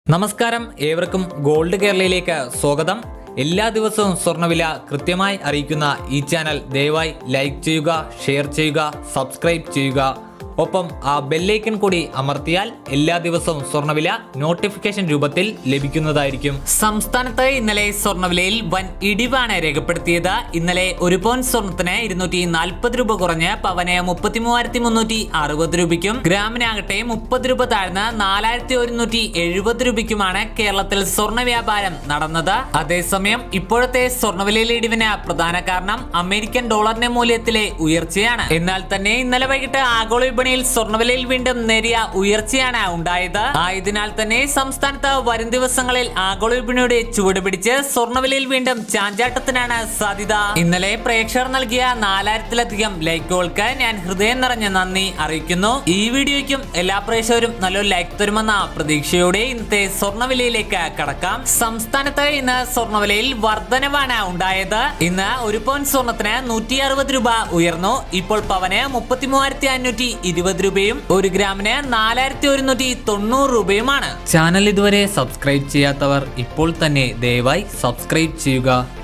നമസ്കാരം, ഏവർക്കും ഗോൾഡ് കേരളയിലേക്ക് സ്വാഗതം. എല്ലാ ദിവസവും സ്വർണ്ണവില കൃത്യമായി അറിയിക്കുന്ന ഈ ചാനൽ ദയവായി ലൈക്ക് ചെയ്യുക, ഷെയർ ചെയ്യുക, സബ്സ്ക്രൈബ് ചെയ്യുക. ഒപ്പം ആ ബെല്ലൈക്കൺ കൂടി അമർത്തിയാൽ എല്ലാ ദിവസവും സ്വർണ്ണവില നോട്ടിഫിക്കേഷൻ രൂപത്തിൽ ലഭിക്കുന്നതായിരിക്കും. സംസ്ഥാനത്ത് ഇന്നലെ സ്വർണ്ണവിലയിൽ വൻ ഇടിവാണ് രേഖപ്പെടുത്തിയത്. ഇന്നലെ ഒരു പൗണ്ട് സ്വർണത്തിന് 240 രൂപ കുറഞ്ഞ് പവന് 33,360 രൂപയ്ക്കും ഗ്രാമിനാകട്ടെ 30 രൂപ താഴ്ന്ന് 4,170 രൂപയ്ക്കുമാണ് കേരളത്തിൽ സ്വർണ്ണ വ്യാപാരം നടന്നത്. അതേസമയം ഇപ്പോഴത്തെ സ്വർണ്ണവിലയിലെ ഇടിവിന് പ്രധാന കാരണം അമേരിക്കൻ ഡോളറിന്റെ മൂല്യത്തിലെ ഉയർച്ചയാണ്. എന്നാൽ തന്നെ ഇന്നലെ വൈകിട്ട് ആഗോള വിപണിയിൽ സ്വർണ്ണവിലയിൽ വീണ്ടും നേരിയ ഉയർച്ചയാണ് ഉണ്ടായത്. ആയതിനാൽ തന്നെ സംസ്ഥാനത്ത് വരും ദിവസങ്ങളിൽ ആഗോള വിപണിയുടെ ചുവട് പിടിച്ച് സ്വർണ്ണവിലയിൽ വീണ്ടും ചാഞ്ചാട്ടത്തിനാണ് സാധ്യത. ഇന്നലെ പ്രേക്ഷകർ നൽകിയ 4000-ലധികം ലൈക്കുകൾക്ക് ഞാൻ ഹൃദയം നിറഞ്ഞ നന്ദി അറിയിക്കുന്നു. ഈ വീഡിയോയ്ക്കും എല്ലാ പ്രേക്ഷകരും നല്ലൊരു ലൈക്ക് തരുമെന്ന പ്രതീക്ഷയോടെ ഇന്നത്തെ സ്വർണ്ണവിലയിലേക്ക് കടക്കാം. സംസ്ഥാനത്ത് ഇന്ന് സ്വർണ്ണവിലയിൽ വർധനവാണ് ഉണ്ടായത്. ഇന്ന് ഒരു പൗണ്ട് സ്വർണത്തിന് 160 രൂപ ഉയർന്നു. ഇപ്പോൾ പവന് 33,520 രൂപയും ഒരു ഗ്രാമിന് 4,190 രൂപയുമാണ്. ചാനൽ ഇതുവരെ സബ്സ്ക്രൈബ് ചെയ്യാത്തവർ ഇപ്പോൾ തന്നെ ദയവായി സബ്സ്ക്രൈബ് ചെയ്യുക.